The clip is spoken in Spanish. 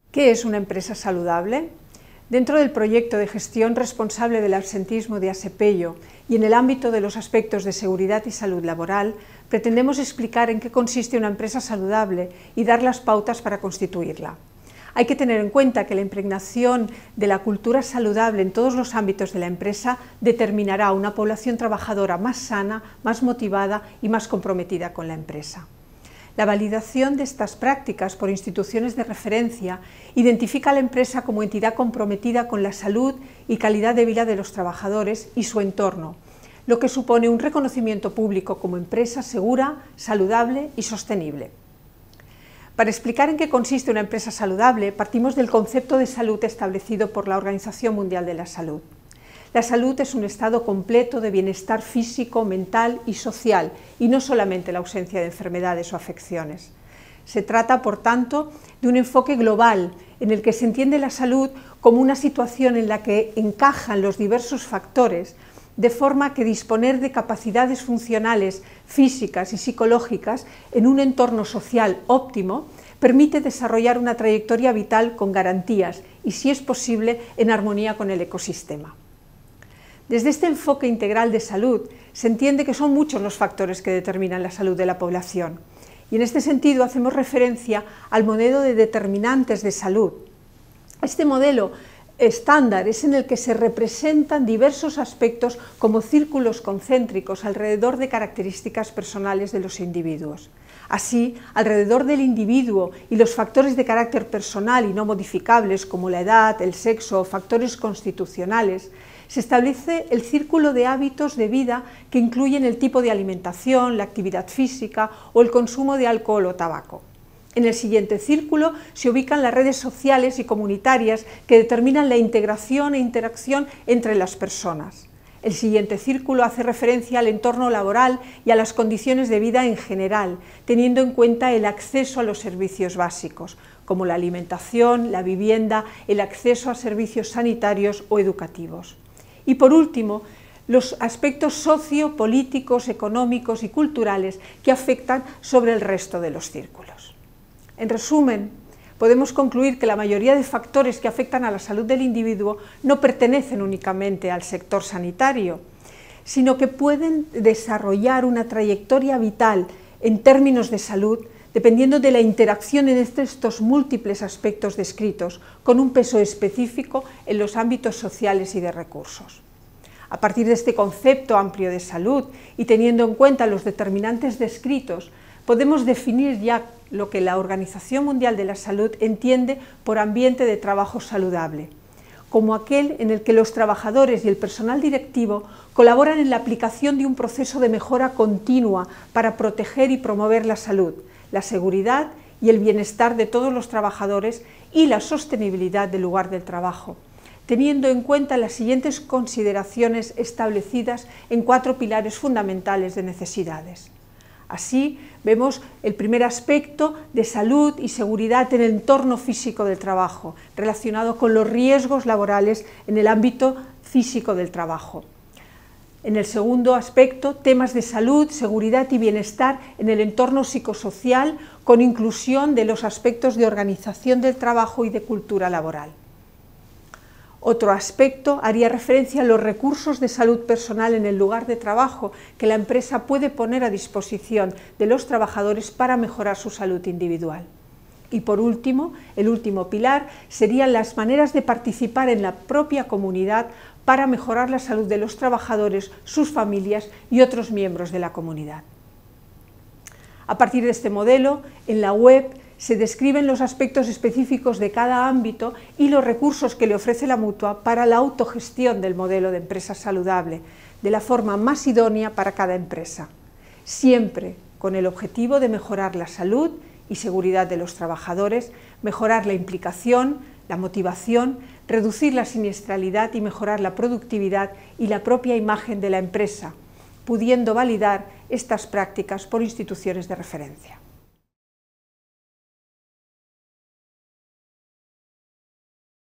¿Qué es una empresa saludable? Dentro del proyecto de gestión responsable del absentismo de ASEPEIO y en el ámbito de los aspectos de seguridad y salud laboral, pretendemos explicar en qué consiste una empresa saludable y dar las pautas para constituirla. Hay que tener en cuenta que la impregnación de la cultura saludable en todos los ámbitos de la empresa determinará una población trabajadora más sana, más motivada y más comprometida con la empresa. La validación de estas prácticas por instituciones de referencia identifica a la empresa como entidad comprometida con la salud y calidad de vida de los trabajadores y su entorno, lo que supone un reconocimiento público como empresa segura, saludable y sostenible. Para explicar en qué consiste una empresa saludable, partimos del concepto de salud establecido por la Organización Mundial de la Salud. La salud es un estado completo de bienestar físico, mental y social, y no solamente la ausencia de enfermedades o afecciones. Se trata, por tanto, de un enfoque global en el que se entiende la salud como una situación en la que encajan los diversos factores, de forma que disponer de capacidades funcionales, físicas y psicológicas en un entorno social óptimo permite desarrollar una trayectoria vital con garantías y, si es posible, en armonía con el ecosistema. Desde este enfoque integral de salud se entiende que son muchos los factores que determinan la salud de la población y en este sentido hacemos referencia al modelo de determinantes de salud. Este modelo estándar es en el que se representan diversos aspectos como círculos concéntricos alrededor de características personales de los individuos. Así, alrededor del individuo y los factores de carácter personal y no modificables como la edad, el sexo o factores constitucionales, se establece el círculo de hábitos de vida que incluyen el tipo de alimentación, la actividad física o el consumo de alcohol o tabaco. En el siguiente círculo se ubican las redes sociales y comunitarias que determinan la integración e interacción entre las personas. El siguiente círculo hace referencia al entorno laboral y a las condiciones de vida en general, teniendo en cuenta el acceso a los servicios básicos, como la alimentación, la vivienda, el acceso a servicios sanitarios o educativos. Y por último, los aspectos sociopolíticos, económicos y culturales que afectan sobre el resto de los círculos. En resumen, podemos concluir que la mayoría de factores que afectan a la salud del individuo no pertenecen únicamente al sector sanitario, sino que pueden desarrollar una trayectoria vital en términos de salud dependiendo de la interacción entre estos múltiples aspectos descritos, con un peso específico en los ámbitos sociales y de recursos. A partir de este concepto amplio de salud y teniendo en cuenta los determinantes descritos, podemos definir ya lo que la Organización Mundial de la Salud entiende por ambiente de trabajo saludable, como aquel en el que los trabajadores y el personal directivo colaboran en la aplicación de un proceso de mejora continua para proteger y promover la salud, la seguridad y el bienestar de todos los trabajadores y la sostenibilidad del lugar del trabajo, teniendo en cuenta las siguientes consideraciones establecidas en 4 pilares fundamentales de necesidades. Así, vemos el primer aspecto de salud y seguridad en el entorno físico del trabajo, relacionado con los riesgos laborales en el ámbito físico del trabajo. En el segundo aspecto, temas de salud, seguridad y bienestar en el entorno psicosocial, con inclusión de los aspectos de organización del trabajo y de cultura laboral. Otro aspecto haría referencia a los recursos de salud personal en el lugar de trabajo que la empresa puede poner a disposición de los trabajadores para mejorar su salud individual. Y por último, el último pilar serían las maneras de participar en la propia comunidad para mejorar la salud de los trabajadores, sus familias y otros miembros de la comunidad. A partir de este modelo, en la web se describen los aspectos específicos de cada ámbito y los recursos que le ofrece la mutua para la autogestión del modelo de empresa saludable, de la forma más idónea para cada empresa, siempre con el objetivo de mejorar la salud y seguridad de los trabajadores, mejorar la implicación, la motivación, reducir la siniestralidad y mejorar la productividad y la propia imagen de la empresa, pudiendo validar estas prácticas por instituciones de referencia.